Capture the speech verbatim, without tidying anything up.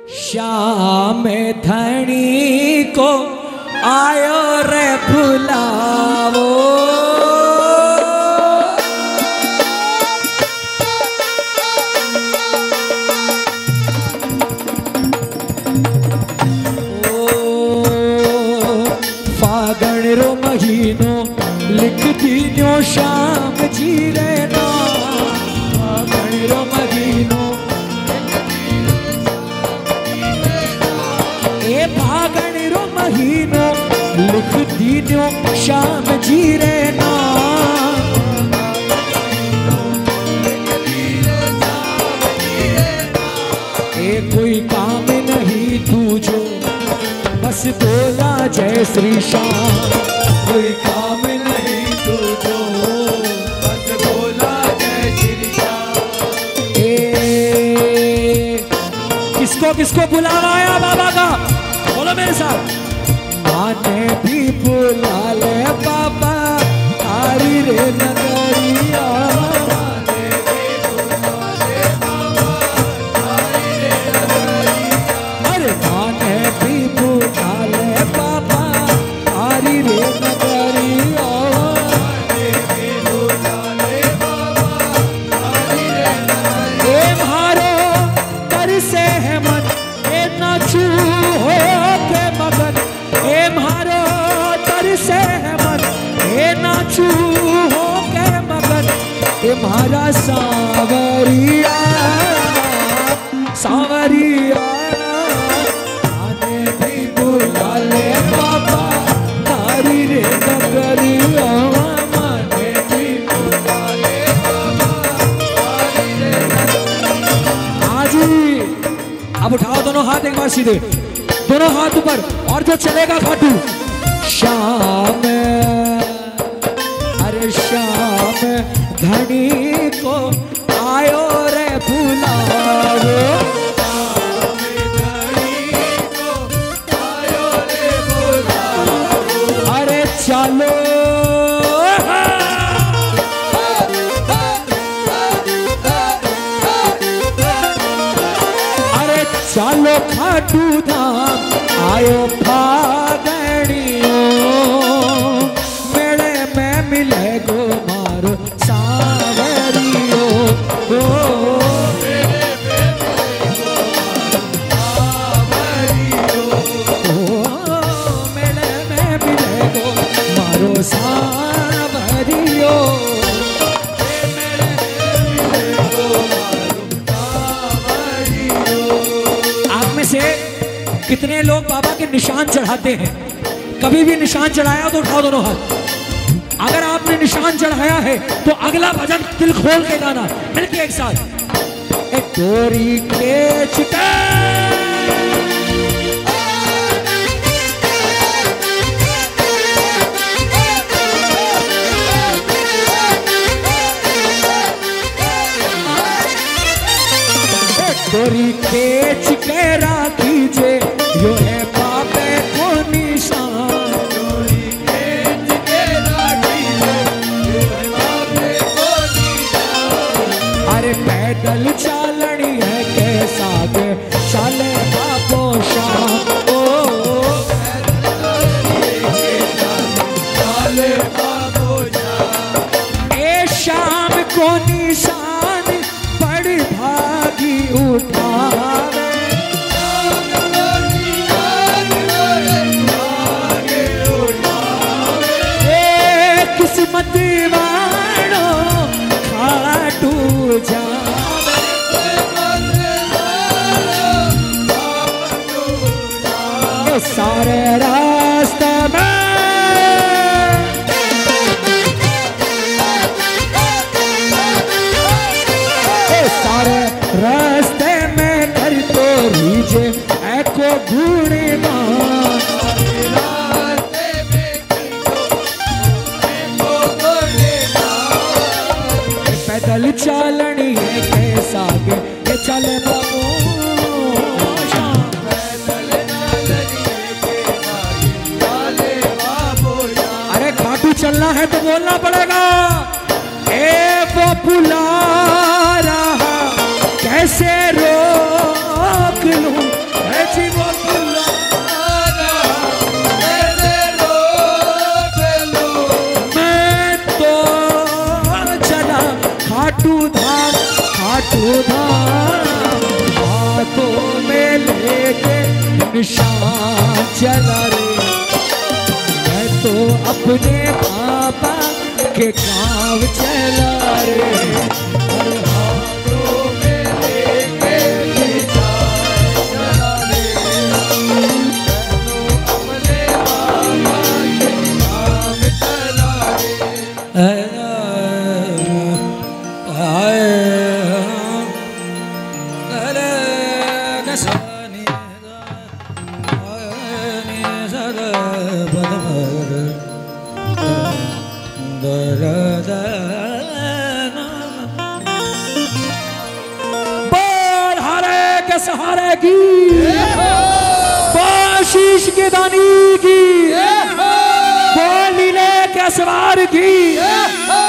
श्याम धनी को आयो रे भुलावो, फागण रो महीनो लिख दीनो श्याम जी रे ना, फागण रो महीनो ए फागण रो महीनो लिख दीनो श्याम जी रे ना, ए कोई काम नहीं तुझो बस बोला जय श्री श्याम, कोई काम नहीं तुझो बस बोला जय श्री श्याम। ए किसको किसको बुलावा आया बाबा का, बोलो मेरे साथ। माने भी बुला ले बाबा तारी रे नगरिया, माने भी बुला ले बाबा तारी रे नगरिया, अरे माने भी बुला ले बाबा तारी रे नगरिया, माने भी बुला ले बाबा तारी रे नगरिया। ए म्हारो कर से है मन ए नाचू हो के मगन, ए म्हारो तर से है मन ए नाचू हो के मगन, ए म्हारा सांवरिया सांवरिया, आने भी बुला ले बाबा तारी रे नगरिया, माने भी बुला ले बाबा तारी रे नगरिया। आज ही अब उठाओ दोनों हाथ एक बार सीधे, दोनों हाथ ऊपर, और जो चलेगा खाटू। श्याम अरे श्याम धनी को आयो रे भुलावो, श्याम धनी को आयो रे भुलावो, अरे चलो अरे चलो खाटू धाम आयो फागणियो, मेले में मिले गो मारो सांवरियो, ओ मेले में मिले गो सांवरियो, ओ मेले में मिले गो मारो सांवरियो, मेले में मिले गो मारो सांवरियो। आप में से कितने लोग बाबा के निशान चढ़ाते हैं? कभी भी निशान चढ़ाया तो उठाओ दोनों हाथ। अगर आपने निशान चढ़ाया है तो अगला भजन दिल खोल के गाना, मिलके एक साथ। एक डोरी खींच के डोरी खींच के राखी जे यो है पापे को निशान, डोरी खींच के राखी जे यो है पापे को निशान, अरे पैदल चालनी है कैसा गे चले बाबो श्याम, ओ चले बाबो श्याम, ए श्याम को निशान बड़ी भागी उठावे, ए किस्मत वालो खाटू जावे, ए सारे रास्ते में सारे रास्ते में कर तो रीजे एको गुणगान, रास्ते में एको गुणगान, पैदल चालनी है कैसा गे ये चले बाबू श्याम, पैदल चालनी है कैसा गे चले बाबू श्याम। अरे खाटू चलना है तो बोलना पड़ेगा, ए वो बुला रहा कैसे रोक लूं, निशान चला रे। मैं तो अपने बाबा के गाँव चला रे। हर हाथों में लेके निशान चला रे। मैं तो अपने बाबा के गाँव चला रे। सहारे की शीश के दानी की नीले के सवार की